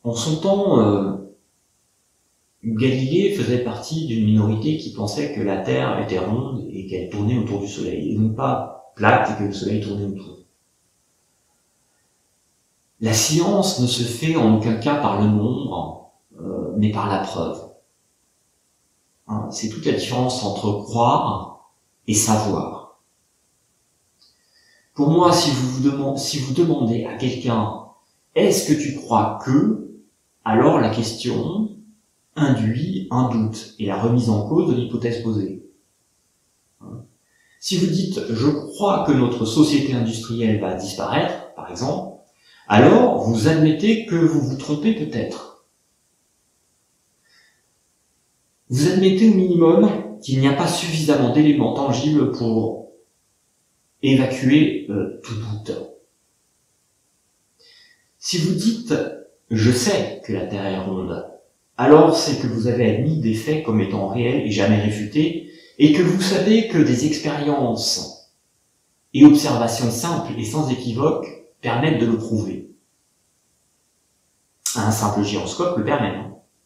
En son temps, Galilée faisait partie d'une minorité qui pensait que la Terre était ronde et qu'elle tournait autour du Soleil, et non pas plate et que le Soleil tournait autour. La science ne se fait en aucun cas par le nombre, mais par la preuve. Hein, c'est toute la différence entre croire et savoir. Pour moi, si vous demandez à quelqu'un « Est-ce que tu crois que ?» alors la question induit un doute et la remise en cause de l'hypothèse posée. Si vous dites « Je crois que notre société industrielle va disparaître », par exemple, alors vous admettez que vous vous trompez peut-être. Vous admettez au minimum qu'il n'y a pas suffisamment d'éléments tangibles pour évacuer tout doute. Si vous dites « Je sais que la Terre est ronde », alors c'est que vous avez admis des faits comme étant réels et jamais réfutés, et que vous savez que des expériences et observations simples et sans équivoque permettent de le prouver. Un simple gyroscope le permet.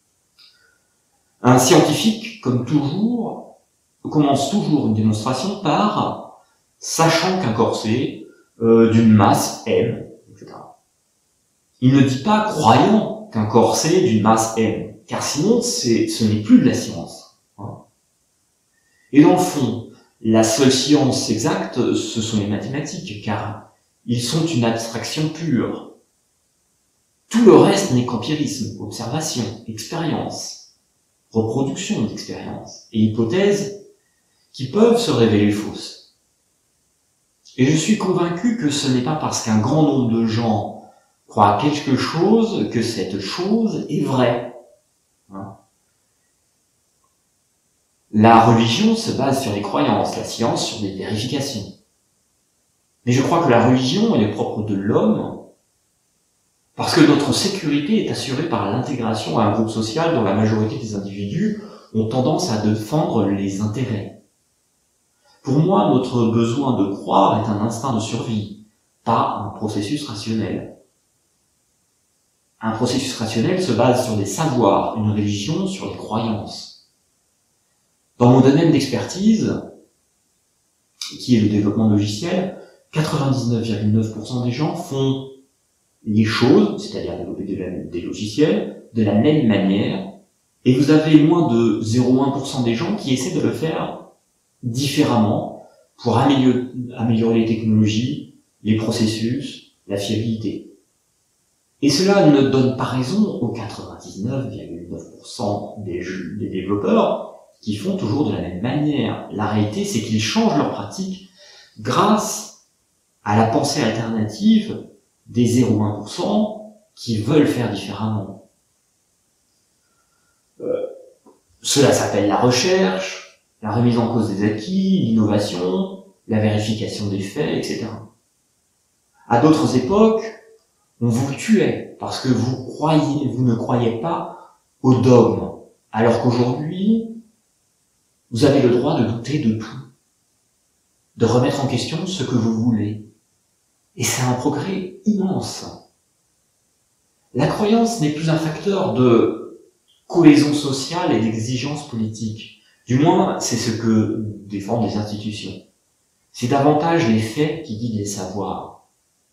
Un scientifique, comme toujours, commence toujours une démonstration par sachant qu'un corset d'une masse M, etc. Il ne dit pas croyant qu'un corset d'une masse M, car sinon ce n'est plus de la science. Et dans le fond, la seule science exacte, ce sont les mathématiques, car ils sont une abstraction pure. Tout le reste n'est qu'empirisme, observation, expérience, reproduction d'expériences et hypothèses qui peuvent se révéler fausses. Et je suis convaincu que ce n'est pas parce qu'un grand nombre de gens croient à quelque chose que cette chose est vraie. La religion se base sur les croyances, la science sur des vérifications. Mais je crois que la religion, elle est propre de l'homme, parce que notre sécurité est assurée par l'intégration à un groupe social dont la majorité des individus ont tendance à défendre les intérêts. Pour moi, notre besoin de croire est un instinct de survie, pas un processus rationnel. Un processus rationnel se base sur des savoirs, une religion sur les croyances. Dans mon domaine d'expertise, qui est le développement logiciel, 99,9% des gens font les choses, c'est-à-dire développer des logiciels, de la même manière, et vous avez moins de 0,1% des gens qui essaient de le faire différemment pour améliorer les technologies, les processus, la fiabilité. Et cela ne donne pas raison aux 99,9% des développeurs qui font toujours de la même manière. La réalité, c'est qu'ils changent leur pratique grâce à la pensée alternative des 0,1% qui veulent faire différemment. Cela s'appelle la recherche, la remise en cause des acquis, l'innovation, la vérification des faits, etc. À d'autres époques, on vous tuait parce que vous ne croyez pas au dogme, alors qu'aujourd'hui, vous avez le droit de douter de tout, de remettre en question ce que vous voulez. Et c'est un progrès immense. La croyance n'est plus un facteur de cohésion sociale et d'exigence politique. Du moins, c'est ce que défendent les institutions. C'est davantage les faits qui guident les savoirs.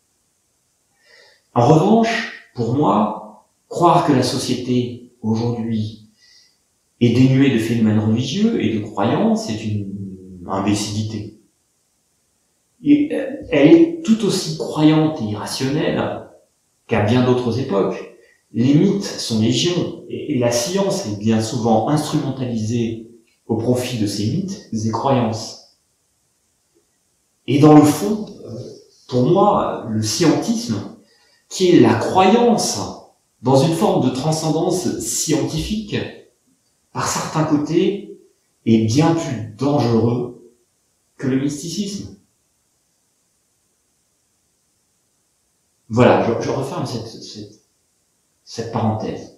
En revanche, pour moi, croire que la société, aujourd'hui, est dénuée de phénomènes religieux et de croyances est une imbécilité. Et elle est tout aussi croyante et irrationnelle qu'à bien d'autres époques. Les mythes sont légion, et la science est bien souvent instrumentalisée au profit de ces mythes et croyances. Et dans le fond, pour moi, le scientisme, qui est la croyance dans une forme de transcendance scientifique, par certains côtés, est bien plus dangereux que le mysticisme. Voilà, je referme cette parenthèse.